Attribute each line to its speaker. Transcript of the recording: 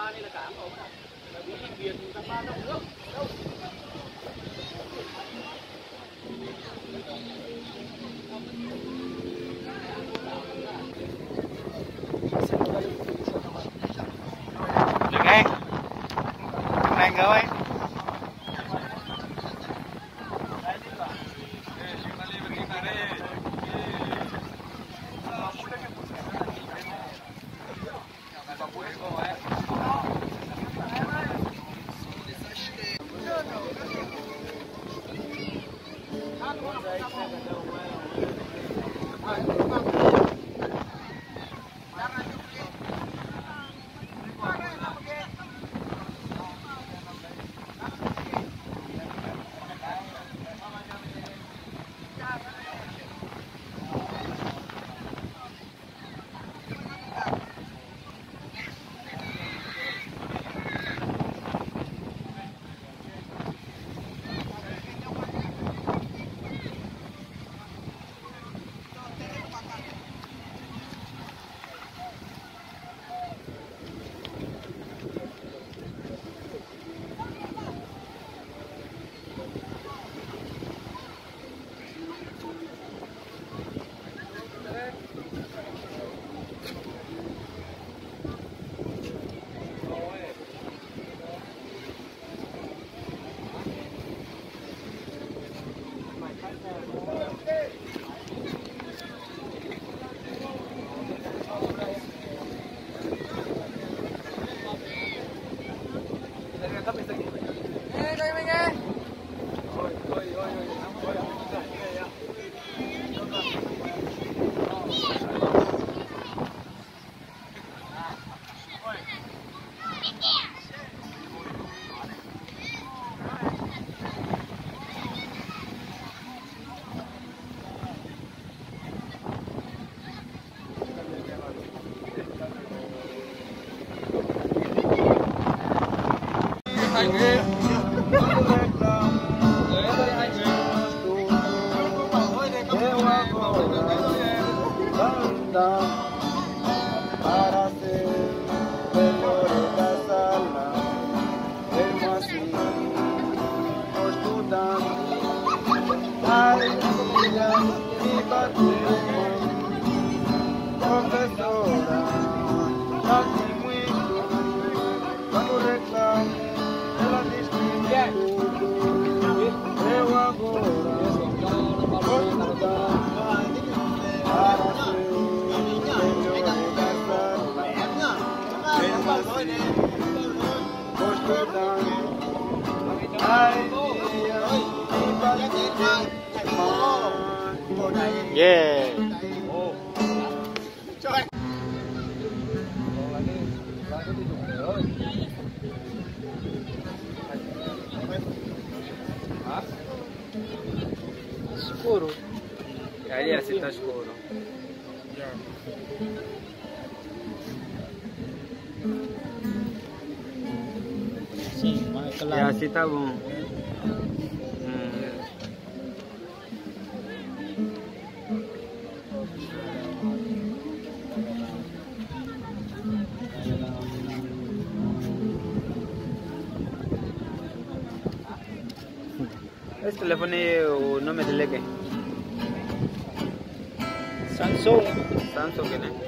Speaker 1: ba này là cảng ống này. Là bị biển ra ba trong nước. Đâu?
Speaker 2: Dừng ngay. Này rồi.
Speaker 3: Para ser mejor sala, mesmo assim, estudando, alegria e bater, professora, assim muito, quando reclamo, ela diz que tudo, eu agora, vou estudar, para ser
Speaker 2: Yeah.
Speaker 1: Escuro.
Speaker 2: Ali assim tá escuro.
Speaker 1: Sim, mas claro.
Speaker 2: Assim tá bom. Esse telefone é o nome dele é quem?
Speaker 1: Samsung.
Speaker 2: Samsung, né?